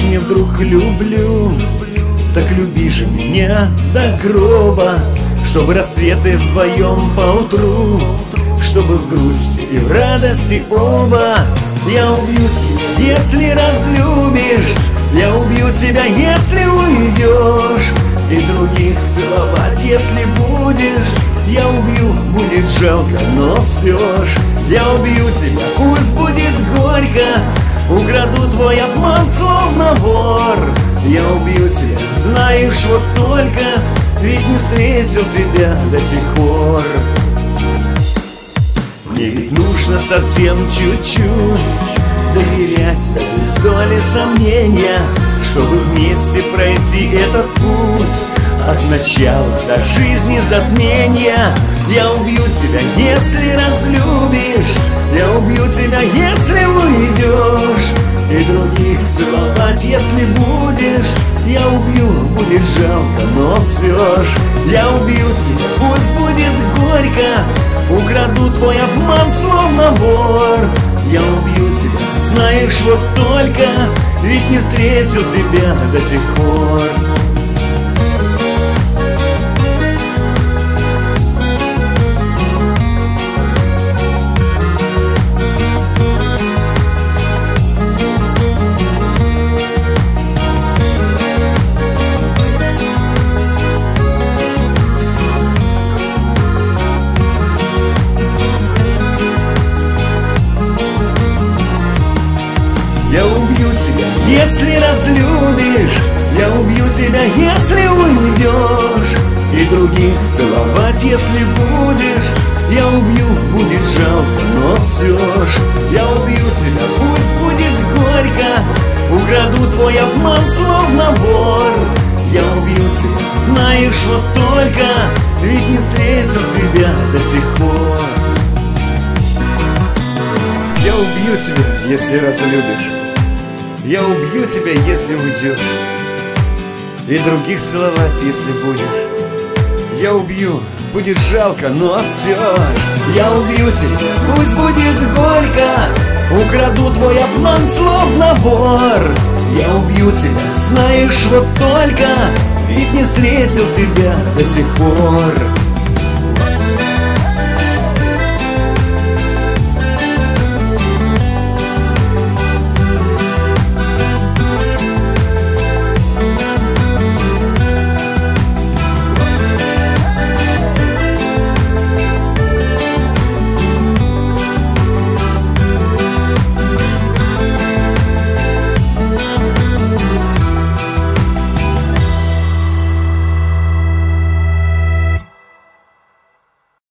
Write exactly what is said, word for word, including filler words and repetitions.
говоришь мне вдруг люблю, так люби же меня до гроба, чтобы рассветы вдвоем поутру, чтобы в грусти и в радости оба. Я убью тебя, если разлюбишь, я убью тебя, если уйдешь, и других целовать, если будешь. Я убью, будет жалко, но все ж. Я убью тебя, пусть будет горько, украду твой обман, словно вор. Я убью тебя, знаешь, вот только, ведь не встретил тебя до сих пор. Мне ведь нужно совсем чуть-чуть доверять, да без доли сомнения, чтобы вместе пройти этот путь от начала до жизни затмения. Я убью тебя, если разлюбишь, я убью тебя, если уйдешь, и других целовать, если будешь. Я убью, будет жалко, но все ж. Я убью тебя, пусть будет горько, украду твой обман, словно вор. Я убью тебя, знаешь, вот только, ведь не встретил тебя до сих пор. Я убью тебя, если разлюбишь, я убью тебя, если уйдешь, и других целовать, если будешь. Я убью, будет жалко, но все ж. Я убью тебя, пусть будет горько, украду твой обман, словно вор. Я убью тебя, знаешь, вот только, ведь не встретил тебя до сих пор. Я убью тебя, если разлюбишь, я убью тебя, если уйдешь, и других целовать, если будешь. Я убью, будет жалко, но все. Я убью тебя, пусть будет горько, украду твой обман, словно вор. Я убью тебя, знаешь, вот только, ведь не встретил тебя до сих пор.